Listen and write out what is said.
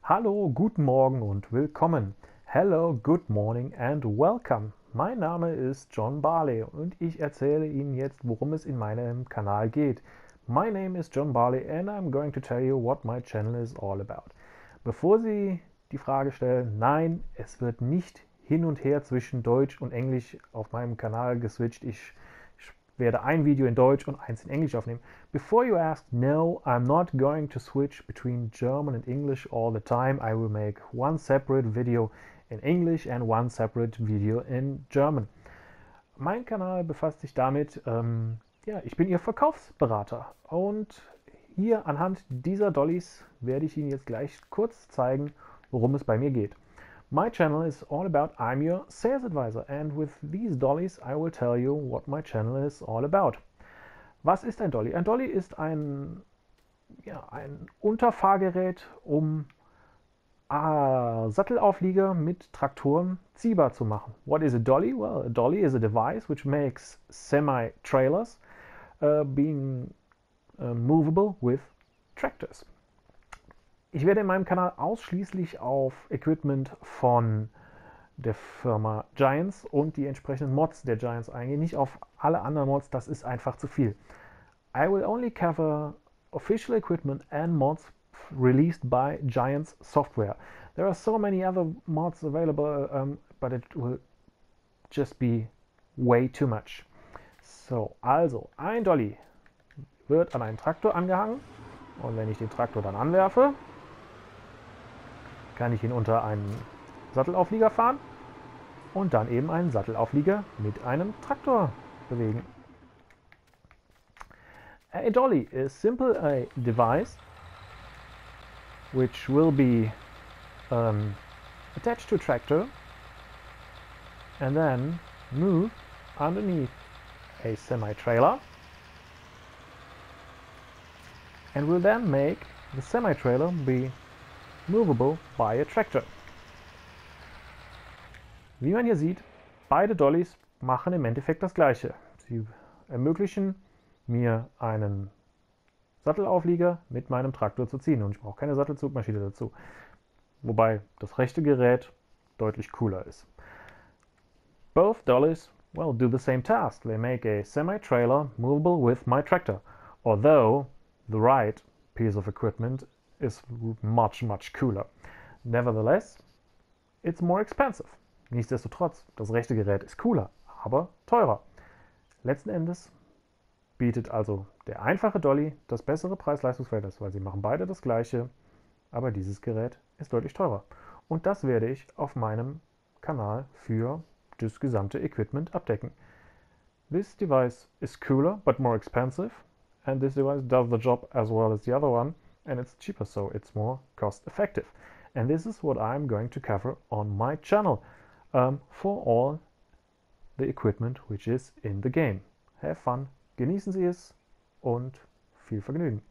Hallo, guten Morgen und willkommen. Hello, good morning and welcome. Mein Name ist John Barley und ich erzähle Ihnen jetzt, worum es in meinem Kanal geht. My name is John Barley and I'm going to tell you what my channel is all about. Bevor Sie die Frage stellen, nein, es wird nicht hin und her zwischen Deutsch und Englisch auf meinem Kanal geswitcht. Ich werde ein Video in Deutsch und eins in Englisch aufnehmen. Before you ask, no, I'm not going to switch between German and English all the time. I will make one separate video in English and one separate video in German. Mein Kanal befasst sich damit, ich bin Ihr Verkaufsberater und hier anhand dieser Dollys werde ich Ihnen jetzt gleich kurz zeigen, worum es bei mir geht. My channel is all about I'm your sales advisor and with these dollies I will tell you what my channel is all about. Was ist ein Dolly? Ein Dolly ist ein Unterfahrgerät, um Sattelauflieger mit Traktoren ziehbar zu machen. What is a dolly? Well, a dolly is a device which makes semi-trailers being movable with tractors. Ich werde in meinem Kanal ausschließlich auf Equipment von der Firma Giants und die entsprechenden Mods der Giants eingehen, nicht auf alle anderen Mods, das ist einfach zu viel. I will only cover official equipment and mods released by Giants Software. There are so many other mods available, but it will just be way too much. So, also, ein Dolly wird an einen Traktor angehangen und wenn ich den Traktor dann anwerfe, kann ich ihn unter einen Sattelauflieger fahren und dann eben einen Sattelauflieger mit einem Traktor bewegen. A dolly is simply a device which will be attached to a tractor and then move underneath a semi-trailer and will then make the semi-trailer be movable by a tractor. Wie man hier sieht, beide Dollys machen im Endeffekt das Gleiche. Sie ermöglichen mir einen Sattelauflieger mit meinem Traktor zu ziehen und ich brauche keine Sattelzugmaschine dazu. Wobei das rechte Gerät deutlich cooler ist. Both dollies, well, do the same task. They make a semi-trailer movable with my tractor. Although the right piece of equipment is much cooler. Nevertheless, it's more expensive. Nichtsdestotrotz, das rechte Gerät ist cooler, aber teurer. Letzten Endes bietet also der einfache Dolly das bessere Preis-Leistungs-Verhältnis, weil sie machen beide das gleiche, aber dieses Gerät ist deutlich teurer. Und das werde ich auf meinem Kanal für das gesamte Equipment abdecken. This device is cooler but more expensive and this device does the job as well as the other one. And it's cheaper, so it's more cost effective. And this is what I'm going to cover on my channel for all the equipment which is in the game. Have fun, genießen Sie es und viel Vergnügen.